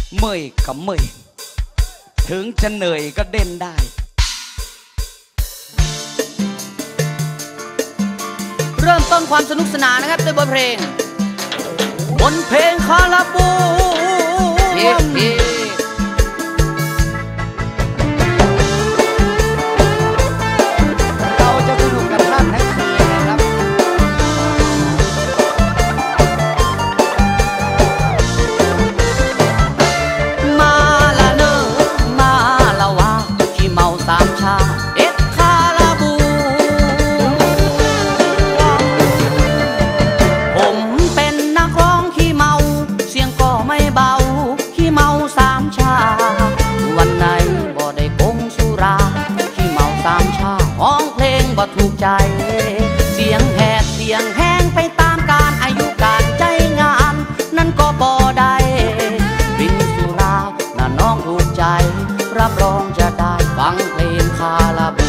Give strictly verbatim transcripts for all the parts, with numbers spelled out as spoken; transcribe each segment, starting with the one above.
เมื่อยก็เมื่อยถึงจะเหนื่อยก็เด่นได้เริ่มต้นความสนุกสนานนะครับด้วยบทเพลงบนเพลงคาราบูเราจะสนุกกันท่านทั้งคืนนะครับมาละเนอมาละวะที่เมาสามชาเอ็ดคาราบูผมเป็นนักร้องขี้เมาเสียงก็ไม่เบาขี้เมาสามชาวันไหนบ่ได้กงสุราขี้เมาสามชาห้องเพลงบ่ถูกใจเสียงแหบเสียงแห้งไปตามการอายุการใจงานนั่นก็บ่ได้บินสุราน่ะน้องถูกใจรับรองจะได้ฟังเพลงคาราบู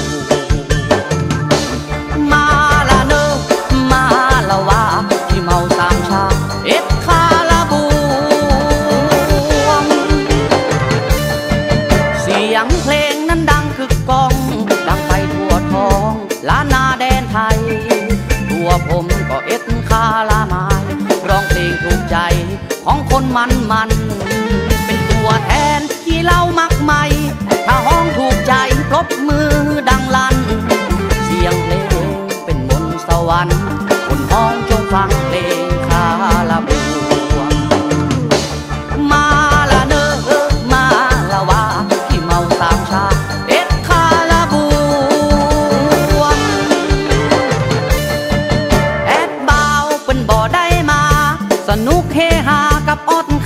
มาละเนอมาละวะที่เมาสามชาเอ็ดคาราบูเสียงเพลงนั้นดังคึกก้องดังไปทั่วท้องล้านนาแดนไทยตัวผมก็เอ็ดคาลามายร้องเพลงถูกใจของคนมันมันเป็นตัวแทนที่เล่ามักใหม่ถ้าห้องถูกใจปรบมือดังลั่นเสียงเพลงเป็นมนต์สวรรค์คนห้องจงฟังเพลงคาราบูมาละเนอมาละวะที่เมาสามชาเอ็ดคาราบูแอดบ่าวเป็นบ่ได้มาสนุกเฮฮากับออด